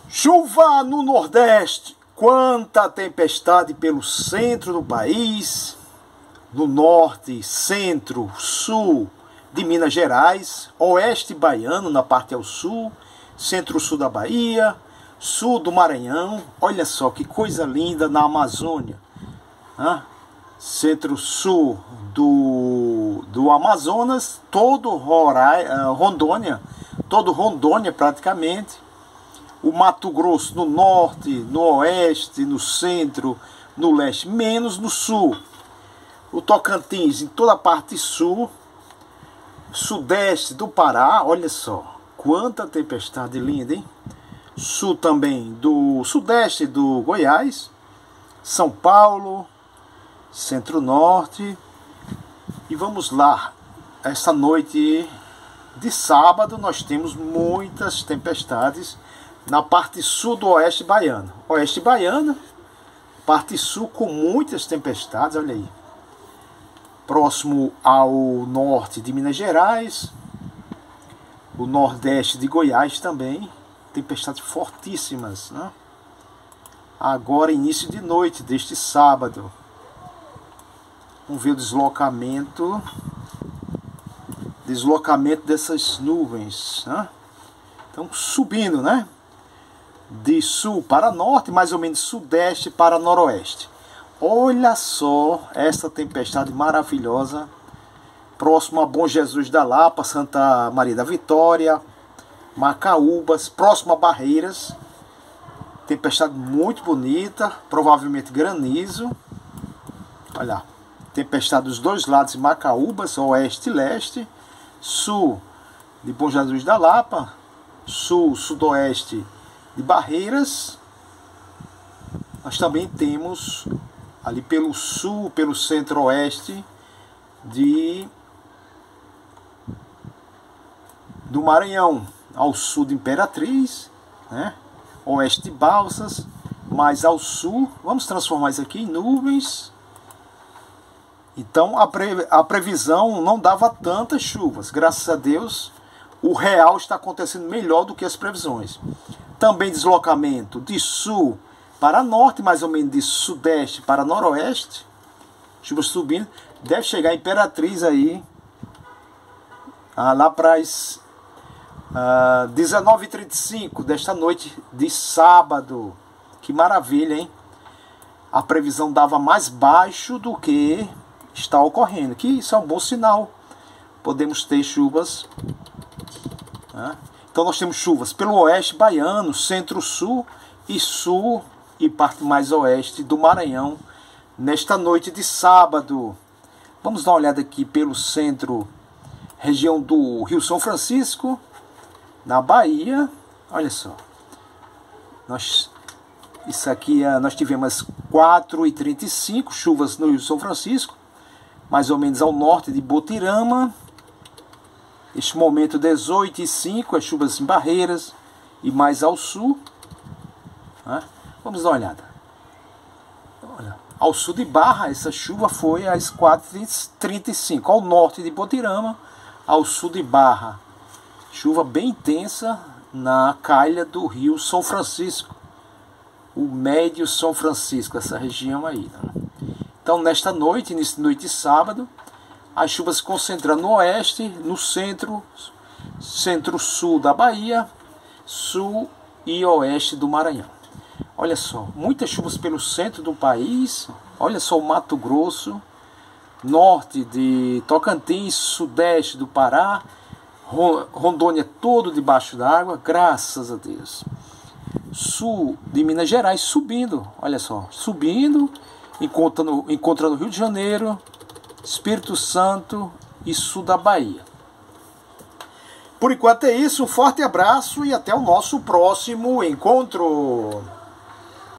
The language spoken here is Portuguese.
Chuva no Nordeste, quanta tempestade pelo centro do país, no norte, centro, sul de Minas Gerais, oeste baiano na parte ao sul, centro-sul da Bahia, sul do Maranhão, olha só que coisa linda na Amazônia, centro-sul do Amazonas, todo Rondônia, todo Rondônia praticamente, o Mato Grosso no norte, no oeste, no centro, no leste, menos no sul. O Tocantins em toda a parte sul, sudeste do Pará, olha só, quanta tempestade linda, hein? Sul também do sudeste do Goiás, São Paulo, centro-norte. E vamos lá, essa noite de sábado nós temos muitas tempestades na parte sul do oeste baiano. Oeste baiano, parte sul com muitas tempestades, olha aí. Próximo ao norte de Minas Gerais, o nordeste de Goiás também, tempestades fortíssimas, né? Agora, início de noite deste sábado, vamos ver o deslocamento dessas nuvens, né? Então, subindo, né? De sul para norte, mais ou menos sudeste para noroeste. Olha só essa tempestade maravilhosa, próximo a Bom Jesus da Lapa, Santa Maria da Vitória, Macaúbas, próximo a Barreiras. Tempestade muito bonita, provavelmente granizo. Olha, tempestade dos dois lados de Macaúbas, oeste e leste, sul de Bom Jesus da Lapa, sul, sudoeste de Barreiras. Nós também temos ali pelo sul, pelo centro-oeste do Maranhão, ao sul de Imperatriz, né? Oeste de Balsas, mais ao sul. Vamos transformar isso aqui em nuvens. Então a previsão não dava tantas chuvas. Graças a Deus, o real está acontecendo melhor do que as previsões. Também deslocamento de sul para norte, mais ou menos de sudeste para noroeste. Chuva subindo. Deve chegar a Imperatriz aí, lá para as 19h35 desta noite de sábado. Que maravilha, hein? A previsão dava mais baixo do que está ocorrendo. Que isso é um bom sinal. Podemos ter chuvas, né? Então nós temos chuvas pelo oeste baiano, centro-sul e sul e parte mais oeste do Maranhão nesta noite de sábado. Vamos dar uma olhada aqui pelo centro, região do Rio São Francisco, na Bahia. Olha só. Isso aqui, nós tivemos 4h35, chuvas no Rio São Francisco, mais ou menos ao norte de Botirama. Este momento 18h05, as chuvas em Barreiras e mais ao sul, né? Vamos dar uma olhada. Olha, ao sul de Barra, essa chuva foi às 4h35. Ao norte de Botirama, ao sul de Barra, chuva bem intensa na calha do Rio São Francisco, o Médio São Francisco, essa região aí, né? Então, nesta noite, início de noite de sábado, as chuvas se concentram no oeste, no centro, centro-sul da Bahia, sul e oeste do Maranhão. Olha só, muitas chuvas pelo centro do país. Olha só o Mato Grosso, norte de Tocantins, sudeste do Pará, Rondônia todo debaixo d'água, graças a Deus. Sul de Minas Gerais subindo, olha só, subindo, encontrando Rio de Janeiro, Espírito Santo e sul da Bahia. Por enquanto é isso, um forte abraço e até o nosso próximo encontro.